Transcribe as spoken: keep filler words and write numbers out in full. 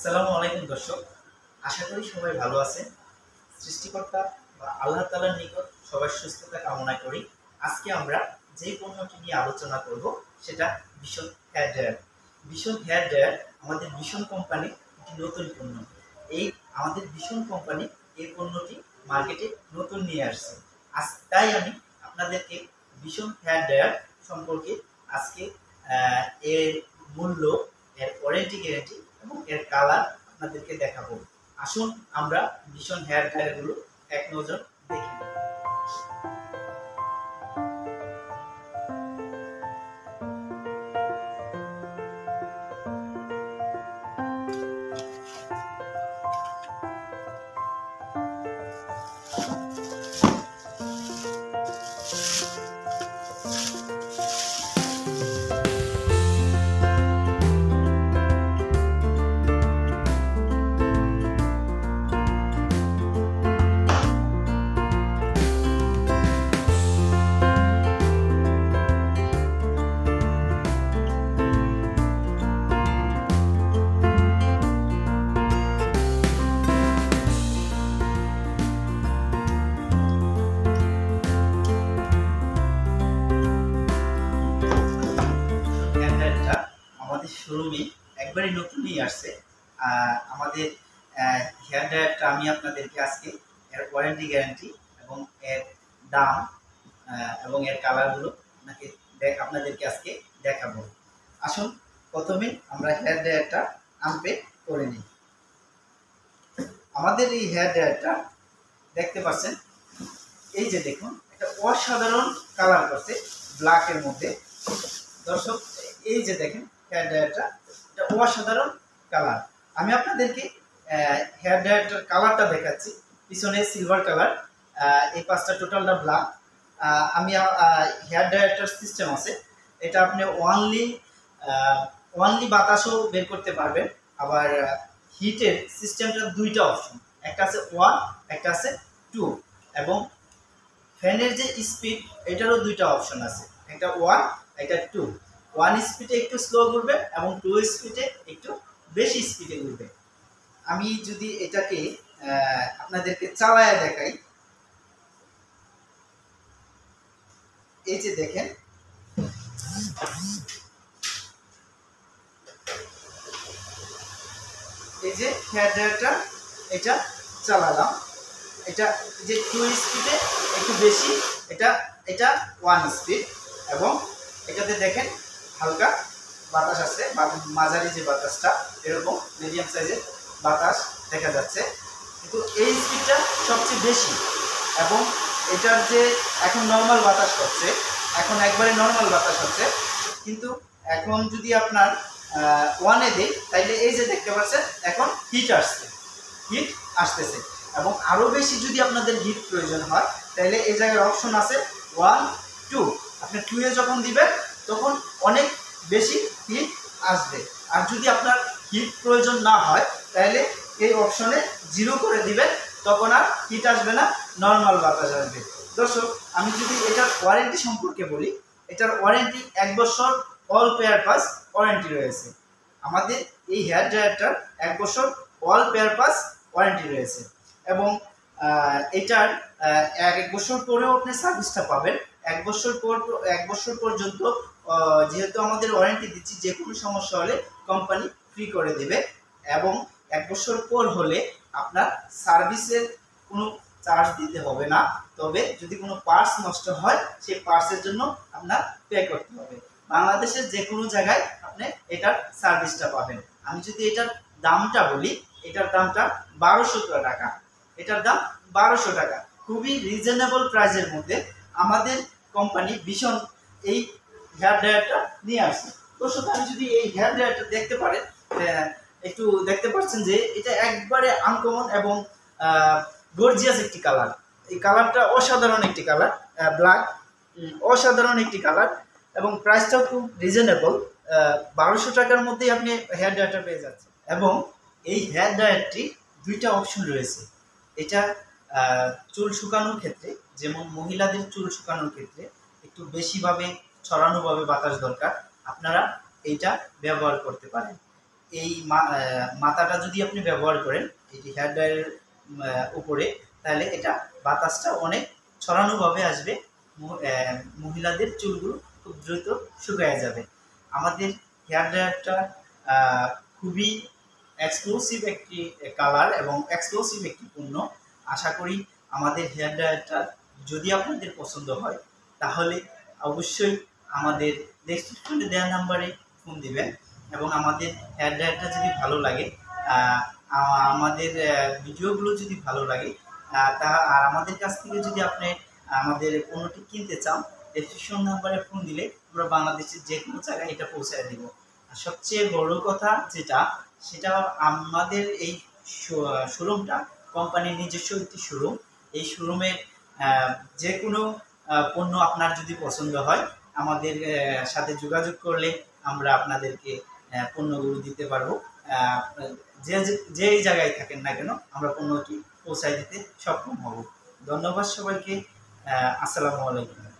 আসসালামু আলাইকুম দর্শক, আশা করি সবাই ভালো আছেন। সৃষ্টিকর্তা বা আল্লাহ তাআলার নিকট সবার সুস্থতা কামনা করি। আজকে আমরা যে পণ্যটি নিয়ে আলোচনা করব সেটা Vision hair dryer. Vision hair dryer আমাদের ভীষণ কোম্পানির একটি নতুন পণ্য। এই আমাদের ভীষণ কোম্পানি এই পণ্যটি মার্কেটে নতুন নিয়ে আসছে। আজ তাই আমি আপনাদেরকে ভীষণ হেয়ার ড্রায়ার সম্পর্কে আজকে এর মূল্য, এর ওয়ারেন্টি গ্যারান্টি এবং এর কালার আপনাদেরকে দেখাবো। আসুন আমরা ভীষণ হেয়ার ড্রায়ার গুলো এক নজর দেখি। আমাদের শোরুমে একবারে নতুনই আসছে। আমাদের হেয়ার ড্রায়ারটা আমি আপনাদেরকে আজকে এর ওয়ারেন্টি গ্যারান্টি এবং এর দাম এবং এর কালারগুলো আপনাকে আপনাদেরকে আজকে দেখাবো। আসুন প্রথমে আমরা হেয়ার ড্রায়ারটা আনপ্যাক করে নিই। আমাদের এই হেয়ার ড্রায়ারটা দেখতে পাচ্ছেন, এই যে দেখুন, একটা অসাধারণ কালার করছে ব্ল্যাকের মধ্যে। দর্শক, এই যে দেখেন হেয়ার ড্রায়ারটা, এটা অসাধারণ কালার। আমি আপনাদেরকে হেয়ার ড্রায়ারটার কালারটা দেখাচ্ছি। পিছনে সিলভার কালার, এই পাঁচটা টোটালটা ব্ল্যাক। আমি হেয়ার ড্রায়ারটার সিস্টেম আছে, এটা আপনি ওয়ানলি ওয়ানলি বাতাসও বের করতে পারবেন। আবার হিটের সিস্টেমটা দুইটা অপশন, একটা আছে ওয়ান, একটা আছে টু। এবং ফ্যানের যে স্পিড, এটারও দুইটা অপশন আছে, একটা ওয়ান, একটা টু। ওয়ান স্পিডে একটু স্লো ঘুরবে এবং টু স্পিডে একটু বেশি স্পিডে ঘুরবে। আমি যদি এটাকে আপনাদেরকে চালায় দেখাই, এই যে দেখেন, এই যে হেয়ার ড্রায়ারটা এটা চালালাম, এটা যে টু স্পিডে একটু বেশি, এটা এটা ওয়ান স্পিড। এবং এটাতে দেখেন হালকা বাতাস আছে, মাঝারি যে বাতাসটা, এরকম মিডিয়াম সাইজের বাতাস দেখা যাচ্ছে, কিন্তু এই স্পিডটা সবচেয়ে বেশি। এবং এটার যে এখন নর্মাল বাতাস হচ্ছে, এখন একবারে নর্মাল বাতাস হচ্ছে, কিন্তু এখন যদি আপনার ওয়ানে দেই তাইলে এই যে দেখতে পাচ্ছেন এখন হিট আসছে, হিট আসতেছে। এবং আরও বেশি যদি আপনাদের হিট প্রয়োজন হয় তাহলে এই জায়গায় অপশন আছে ওয়ান, টু। আপনি টু এ যখন দিবেন তখন অনেক বেশি হিট আসবে। আর যদি আপনার হিট প্রয়োজন না হয় তাহলে এই অপশনে জিরো করে দিবেন, তখন আর হিট আসবে না, নর্মাল বাতাস আসবে। দর্শক, আমি যদি এটার ওয়ারেন্টি সম্পর্কে বলি, এটার ওয়ারেন্টি এক বছর অল পেয়ার পাস ওয়ারেন্টি রয়েছে। আমাদের এই হেয়ার ড্রায়ারটার এক বছর অল পেয়ার পাস ওয়ারেন্টি রয়েছে। এবং এটার এক এক বছর পরেও আপনি সার্ভিসটা পাবেন। এক বছর পর এক বছর পর্যন্ত যেহেতু আমাদের ওয়ারেন্টি দিচ্ছি, যে কোনো সমস্যা হলে কোম্পানি ফ্রি করে দেবে। এবং এক বছর পর হলে আপনার সার্ভিসের কোনো চার্জ দিতে হবে না। তবে যদি কোনো পার্টস নষ্ট হয়, সেই পার্টসের জন্য আপনার পে করতে হবে। বাংলাদেশের যে কোনো জায়গায় আপনি এটার সার্ভিসটা পাবেন। আমি যদি এটার দামটা বলি, এটার দামটা বারোশো টাকা। এটার দাম বারোশো টাকা, খুবই রিজনেবল প্রাইসের মধ্যে আমাদের কোম্পানি ভীষণ এই হেয়ার ড্রায়ারটা নিয়ে আসছে। দর্শক, আমি যদি এই হেয়ার ড্রায়ারটা দেখতে পারেন, একটু দেখতে পাচ্ছেন যে এটা একবারে আনকমন এবং গর্জিয়াস একটি কালার। এই কালারটা অসাধারণ একটি কালার, ব্ল্যাক, অসাধারণ একটি কালার। এবং প্রাইসটাও খুব রিজনেবল, বারোশো টাকার মধ্যেই আপনি হেয়ার ড্রায়ারটা পেয়ে যাচ্ছেন। এবং এই হেয়ার ড্রায়ারটি দুইটা অপশন রয়েছে। এটা চুল শুকানোর ক্ষেত্রে, যেমন মহিলাদের চুল শুকানোর ক্ষেত্রে একটু বেশিভাবে ছড়ানোভাবে বাতাস দরকার, আপনারা এইটা ব্যবহার করতে পারেন। এই মাথাটা যদি আপনি ব্যবহার করেন এই যে হেয়ার ড্রায়ারের উপরে, তাহলে এটা বাতাসটা অনেক ছড়ানোভাবে আসবে, মহিলাদের চুলগুলো খুব দ্রুত শুকিয়ে যাবে। আমাদের হেয়ার ড্রায়ারটা খুবই এক্সক্লুসিভ একটি কালার এবং এক্সক্লুসিভ একটি পণ্য। আশা করি আমাদের হেয়ার ড্রায়ারটা যদি আপনাদের পছন্দ হয় তাহলে অবশ্যই আমাদের ডেসক্রিপশনে দেওয়া নাম্বারে ফোন দিবেন, এবং আমাদের হেয়ার ড্রায়ারটা যদি ভালো লাগে, আমাদের ভিডিওগুলো যদি ভালো লাগে, তা আর আমাদের কাছ থেকে যদি আপনি আমাদের পণ্যটি কিনতে চান, ডেসক্রিপশন নাম্বারে ফোন দিলে আমরা বাংলাদেশের যে কোনো জায়গায় এটা পৌঁছায় দেব। আর সবচেয়ে বড় কথা যেটা, সেটা আমাদের এই শোরুমটা কোম্পানির নিজস্ব একটি শোরুম। এই শোরুমের যে কোনো পণ্য আপনার যদি পছন্দ হয় আমাদের সাথে যোগাযোগ করলে আমরা আপনাদেরকে পণ্যগুলো দিতে পারবো। যে যেই জায়গায় থাকেন না কেন আমরা পণ্যটি পৌঁছায় দিতে সক্ষম হব। ধন্যবাদ সবাইকে। আসসালামু আলাইকুম।